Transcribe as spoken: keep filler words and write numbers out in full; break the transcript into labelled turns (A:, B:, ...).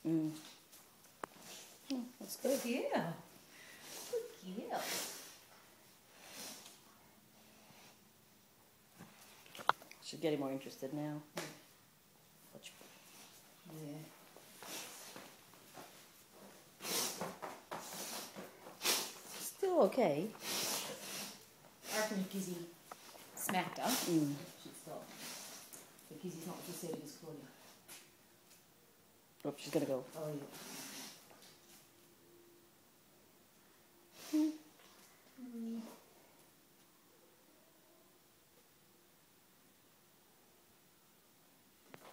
A: Mm. Oh, that's good.
B: Yeah. Good girl.
A: She's getting more interested now.
B: Yeah.
A: Still okay.
B: I reckon if Gizzy smacked her,
A: Mm.
B: she'd stop. But Gizzy's not as assertive as Claudia.
A: Oh, she's gonna go.
B: Oh, yeah.